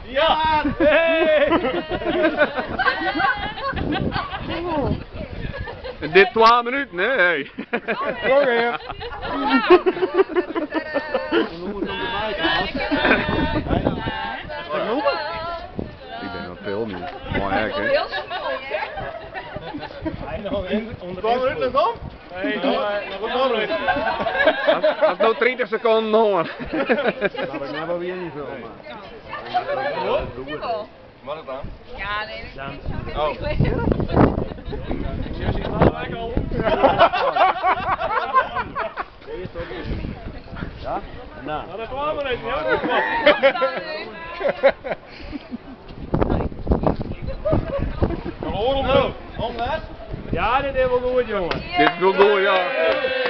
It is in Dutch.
Ja! Hey! Dit 12 minuten, hè? Hey. Sorry. Ik ben aan het filmen. Mooi hek, hè? Heel snel, hè? Onder 12 minuten nog? Nee, nog een Dat is nou 30 seconden hoor. Dat ik nou wel weer niet veel, maar. Wat het dan? Ja, nee, dat is niet Oh. Ja? Nou. Dat kwam er niet, ja? Om net? Ja, dit hebben we goed, jongen. Dit wil door, ja.